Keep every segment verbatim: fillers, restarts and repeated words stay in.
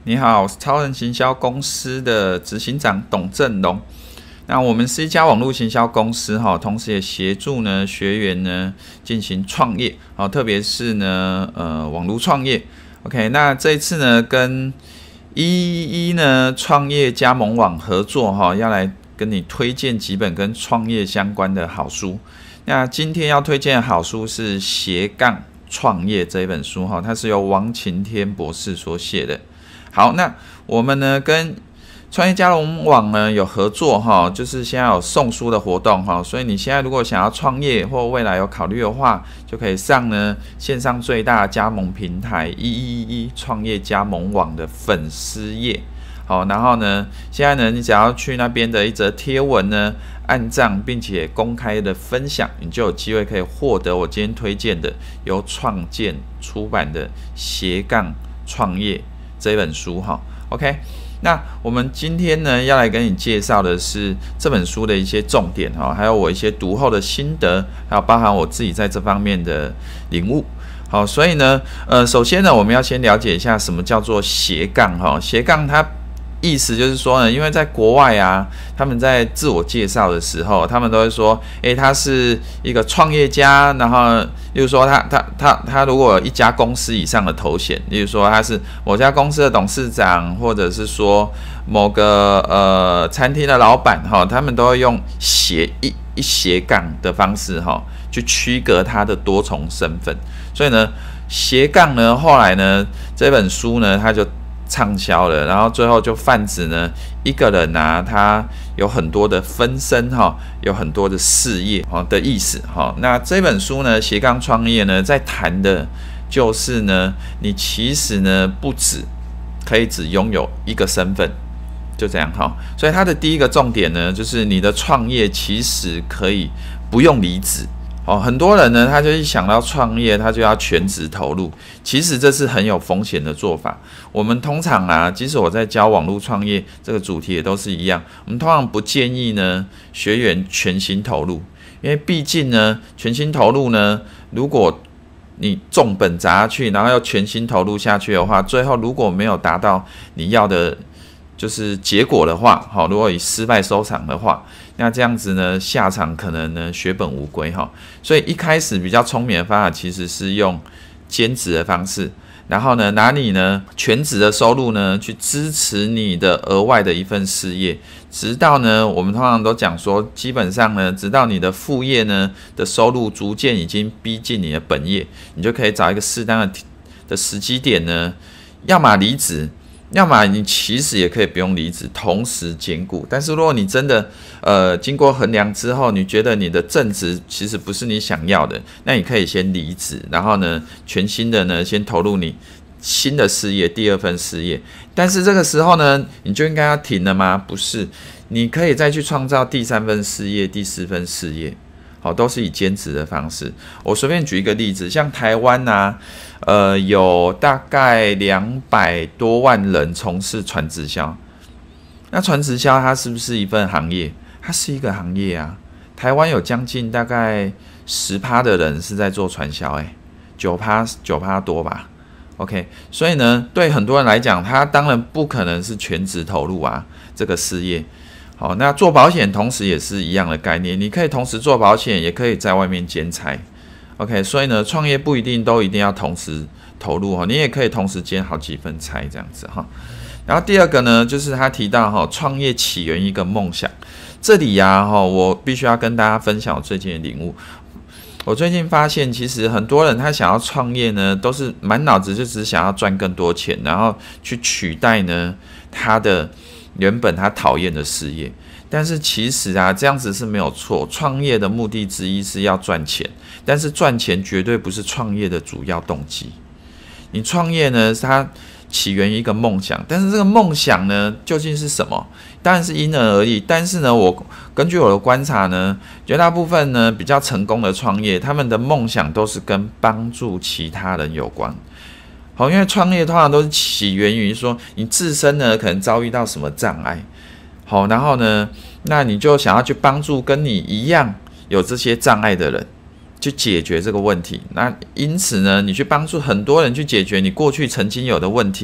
你好，我是超人行销公司的执行长董正龙。那我们是一家网络行销公司哈，同时也协助呢学员呢进行创业，好，特别是呢呃网络创业。OK， 那这一次呢跟一一一呢创业加盟网合作哈，要来跟你推荐几本跟创业相关的好书。那今天要推荐的好书是斜杠创业这一本书哈，它是由王晴天博士所写的。好，那我们呢跟创业加盟网呢有合作哈，就是现在有送书的活动哈，所以你现在如果想要创业或未来有考虑的话，就可以上呢线上最大加盟平台一一一创业加盟网的粉丝页。好，然后呢，现在呢你只要去那边的一则贴文呢按赞，并且公开的分享，你就有机会可以获得我今天推荐的由创建出版的斜杠创业这本书哈。 OK， 那我们今天呢要来跟你介绍的是这本书的一些重点哈，还有我一些读后的心得，还有包含我自己在这方面的领悟。好，所以呢呃首先呢我们要先了解一下什么叫做斜杠哈。斜杠它意思就是说呢，因为在国外啊，他们在自我介绍的时候，他们都会说，诶，他是一个创业家，然后，例如说他他他他如果有一家公司以上的头衔，例如说他是某家公司的董事长，或者是说某个呃餐厅的老板哈，他们都会用斜一一斜杠的方式哈，去区隔他的多重身份。所以呢，斜杠呢，后来呢，这本书呢，他就畅销了，然后最后就泛指呢，一个人啊，他有很多的分身哈，有很多的事业哈的意思哈。那这本书呢，斜杠创业呢，在谈的就是呢，你其实呢不只可以只拥有一个身份，就这样哈。所以它的第一个重点呢，就是你的创业其实可以不用离职。哦，很多人呢，他就一想到创业，他就要全职投入。其实这是很有风险的做法。我们通常啊，即使我在教网络创业这个主题也都是一样，我们通常不建议呢学员全心投入，因为毕竟呢，全心投入呢，如果你重本砸下去，然后要全心投入下去的话，最后如果没有达到你要的就是结果的话，好，如果以失败收场的话，那这样子呢，下场可能呢血本无归哈。所以一开始比较聪明的方法其实是用兼职的方式，然后呢拿你呢全职的收入呢去支持你的额外的一份事业，直到呢我们通常都讲说，基本上呢，直到你的副业呢的收入逐渐已经逼近你的本业，你就可以找一个适当的的时机点呢，要么离职。要么你其实也可以不用离职，同时兼顾。但是如果你真的呃经过衡量之后，你觉得你的正职其实不是你想要的，那你可以先离职，然后呢全新的呢先投入你新的事业，第二份事业。但是这个时候呢，你就应该要停了吗？不是，你可以再去创造第三份事业、第四份事业。好，都是以兼职的方式。我随便举一个例子，像台湾啊，呃，有大概两百多万人从事传直销。那传直销它是不是一份行业？它是一个行业啊。台湾有将近大概 百分之十 的人是在做传销，哎 ，百分之九 九% 多吧。OK， 所以呢，对很多人来讲，他当然不可能是全职投入啊这个事业。好，那做保险同时也是一样的概念，你可以同时做保险，也可以在外面兼差。OK， 所以呢，创业不一定都一定要同时投入哈，你也可以同时兼好几份差这样子哈。然后第二个呢，就是他提到哈，创业起源一个梦想。这里呀哈，我必须要跟大家分享我最近的领悟。我最近发现，其实很多人他想要创业呢，都是满脑子就只想要赚更多钱，然后去取代呢他的原本他讨厌的事业。但是其实啊，这样子是没有错。创业的目的之一是要赚钱，但是赚钱绝对不是创业的主要动机。你创业呢，它起源于一个梦想，但是这个梦想呢，究竟是什么？当然是因人而异。但是呢，我根据我的观察呢，绝大部分呢比较成功的创业，他们的梦想都是跟帮助其他人有关。好，因为创业通常都是起源于说你自身呢可能遭遇到什么障碍。好，然后呢，那你就想要去帮助跟你一样有这些障碍的人，去解决这个问题。那因此呢，你去帮助很多人去解决你过去曾经有的问题，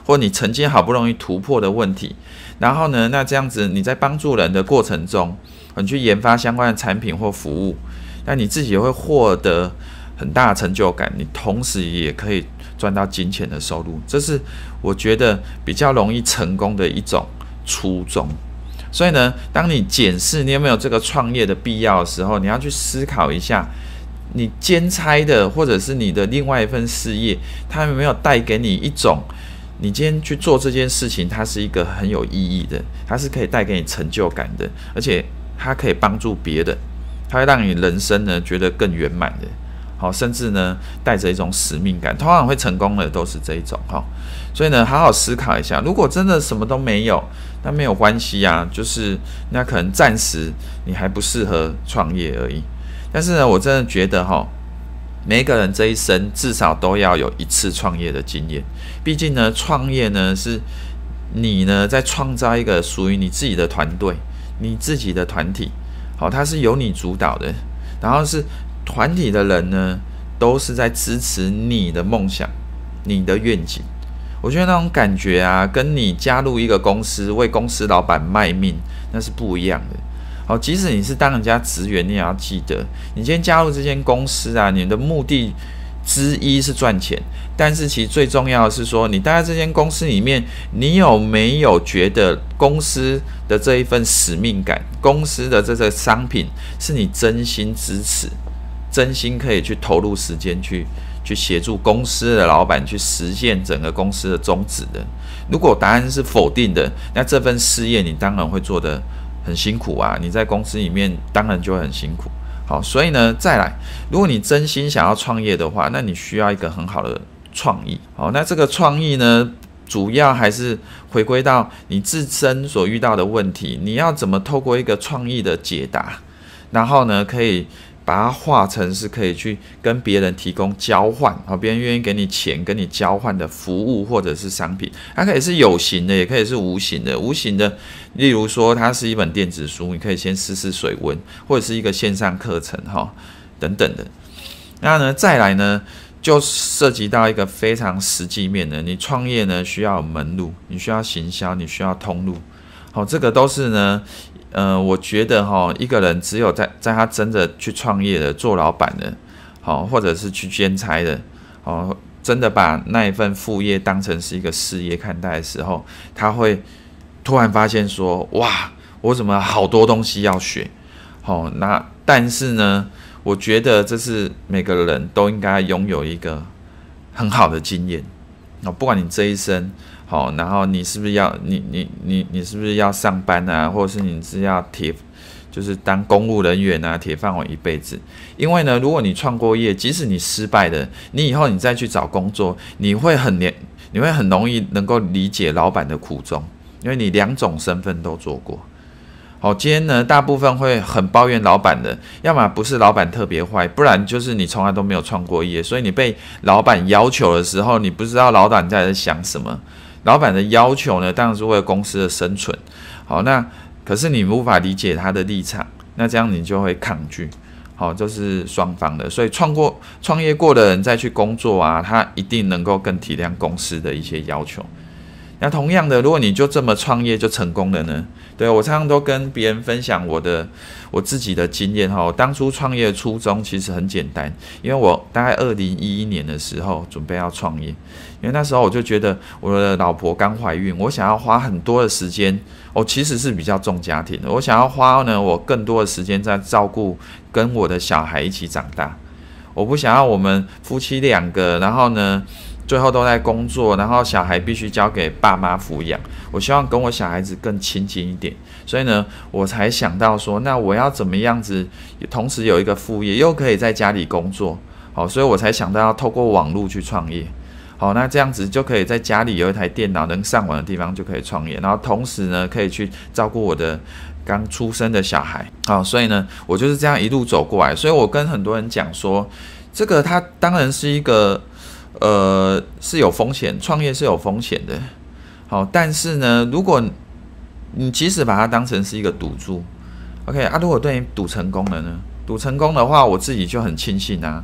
或你曾经好不容易突破的问题，然后呢，那这样子你在帮助人的过程中，你去研发相关的产品或服务，那你自己也会获得很大的成就感，你同时也可以赚到金钱的收入，这是我觉得比较容易成功的一种初衷。所以呢，当你检视你有没有这个创业的必要的时候，你要去思考一下，你兼差的或者是你的另外一份事业，它有没有带给你一种你今天去做这件事情，它是一个很有意义的，它是可以带给你成就感的，而且它可以帮助别人，它会让你人生呢觉得更圆满的。好，甚至呢带着一种使命感，通常会成功的都是这一种哈。所以呢，好好思考一下，如果真的什么都没有，那没有关系啊，就是那可能暂时你还不适合创业而已。但是呢，我真的觉得哈，每一个人这一生至少都要有一次创业的经验。毕竟呢，创业呢是你呢在创造一个属于你自己的团队，你自己的团体，好，它是由你主导的，然后是团体的人呢，都是在支持你的梦想、你的愿景。我觉得那种感觉啊，跟你加入一个公司为公司老板卖命，那是不一样的。好，即使你是当人家职员，你也要记得，你今天加入这间公司啊，你的目的之一是赚钱，但是其实最重要的是说，你待在这间公司里面，你有没有觉得公司的这一份使命感，公司的这个商品是你真心支持？真心可以去投入时间去去协助公司的老板去实现整个公司的宗旨的。如果答案是否定的，那这份事业你当然会做得很辛苦啊，你在公司里面当然就会很辛苦。好，所以呢，再来，如果你真心想要创业的话，那你需要一个很好的创意。好，那这个创意呢，主要还是回归到你自身所遇到的问题，你要怎么透过一个创意的解答，然后呢，可以把它化成是可以去跟别人提供交换，好，别人愿意给你钱跟你交换的服务或者是商品，它可以是有形的，也可以是无形的。无形的，例如说它是一本电子书，你可以先试试水温，或者是一个线上课程哈等等的。那呢，再来呢，就涉及到一个非常实际面的，你创业呢需要有门路，你需要行销，你需要通路，好，这个都是呢。呃，我觉得哈，一个人只有在在他真的去创业的、做老板的，好，或者是去兼差的，哦，真的把那一份副业当成是一个事业看待的时候，他会突然发现说，哇，我怎么好多东西要学，好，那但是呢，我觉得这是每个人都应该拥有一个很好的经验，哦，不管你这一生。好，然后你是不是要你你你你是不是要上班啊，或者是你是要铁，就是当公务人员啊，铁饭碗一辈子？因为呢，如果你创过业，即使你失败的，你以后你再去找工作，你会很连，你会很容易能够理解老板的苦衷，因为你两种身份都做过。好，今天呢，大部分会很抱怨老板的，要么不是老板特别坏，不然就是你从来都没有创过业，所以你被老板要求的时候，你不知道老板在想什么。老板的要求呢，当然是为了公司的生存。好，那可是你无法理解他的立场，那这样你就会抗拒。好，这是双方的，所以创过创业过的人再去工作啊，他一定能够更体谅公司的一些要求。那同样的，如果你就这么创业就成功了呢？对，我常常都跟别人分享我的我自己的经验哈。我当初创业的初衷其实很简单，因为我大概二零一一年的时候准备要创业，因为那时候我就觉得我的老婆刚怀孕，我想要花很多的时间，我其实是比较重家庭的，我想要花呢我更多的时间在照顾跟我的小孩一起长大，我不想要我们夫妻两个，然后呢。最后都在工作，然后小孩必须交给爸妈抚养。我希望跟我小孩子更亲近一点，所以呢，我才想到说，那我要怎么样子，同时有一个副业，又可以在家里工作，好，所以我才想到要透过网络去创业。好，那这样子就可以在家里有一台电脑能上网的地方就可以创业，然后同时呢，可以去照顾我的刚出生的小孩。好，所以呢，我就是这样一路走过来。所以我跟很多人讲说，这个它当然是一个。呃，是有风险，创业是有风险的。好，但是呢，如果你即使把它当成是一个赌注 ，OK 啊，如果对你赌成功了呢？赌成功的话，我自己就很庆幸啊，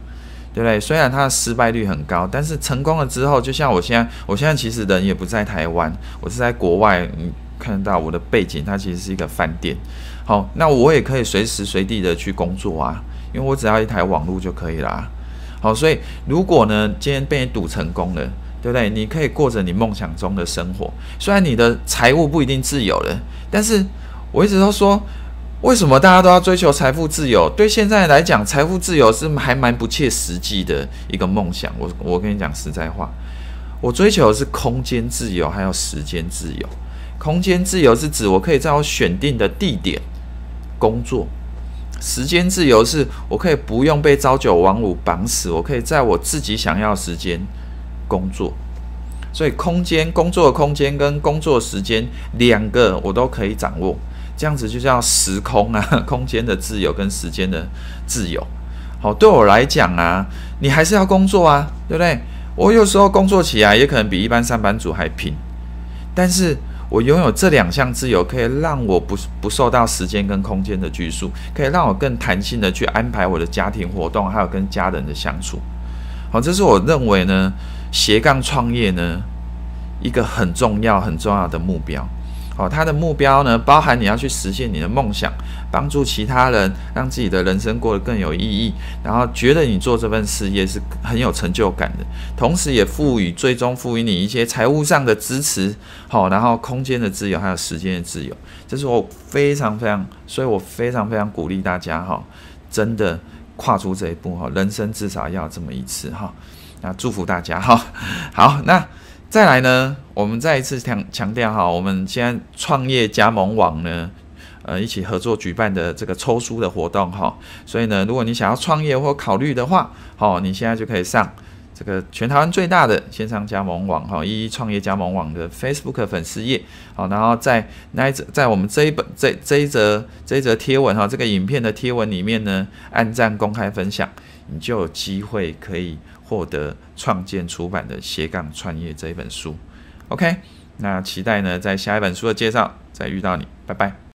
对不对？虽然它的失败率很高，但是成功了之后，就像我现在，我现在其实人也不在台湾，我是在国外。你看到我的背景，它其实是一个饭店。好，那我也可以随时随地的去工作啊，因为我只要一台网络就可以啦。好，所以如果呢，今天被你赌成功了，对不对？你可以过着你梦想中的生活，虽然你的财务不一定自由了，但是我一直都说，为什么大家都要追求财富自由？对现在来讲，财富自由是还蛮不切实际的一个梦想。我我跟你讲实在话，我追求的是空间自由，还有时间自由。空间自由是指我可以在我选定的地点工作，时间自由是我可以不用被朝九晚五绑死，我可以在我自己想要的时间工作。所以空间工作的空间跟工作时间两个我都可以掌握，这样子就叫时空啊，空间的自由跟时间的自由。好，对我来讲啊，你还是要工作啊，对不对？我有时候工作起来也可能比一般上班族还拼，但是我拥有这两项自由，可以让我不不受到时间跟空间的拘束，可以让我更弹性的去安排我的家庭活动，还有跟家人的相处。好，这是我认为呢，斜杠创业呢一个很重要很重要的目标。好，它的目标呢，包含你要去实现你的梦想，帮助其他人，让自己的人生过得更有意义，然后觉得你做这份事业是很有成就感的，同时也赋予最终赋予你一些财务上的支持，好，然后空间的自由还有时间的自由，这是我非常非常，所以我非常非常鼓励大家哈，真的跨出这一步哈，人生至少要这么一次哈，那祝福大家哈。好，那再来呢，我们再一次强强调哈，我们现在创业加盟网呢，呃，一起合作举办的这个抽书的活动哈，所以呢，如果你想要创业或考虑的话，好，你现在就可以上这个全台湾最大的线上加盟网哈，一一创业加盟网的 Facebook 粉丝页，好，然后在那一则在我们这一本这这一则这一则贴文哈，这个影片的贴文里面呢，按赞公开分享，你就有机会可以获得创建出版的斜杠创业这一本书。OK， 那期待呢在下一本书的介绍再遇到你，拜拜。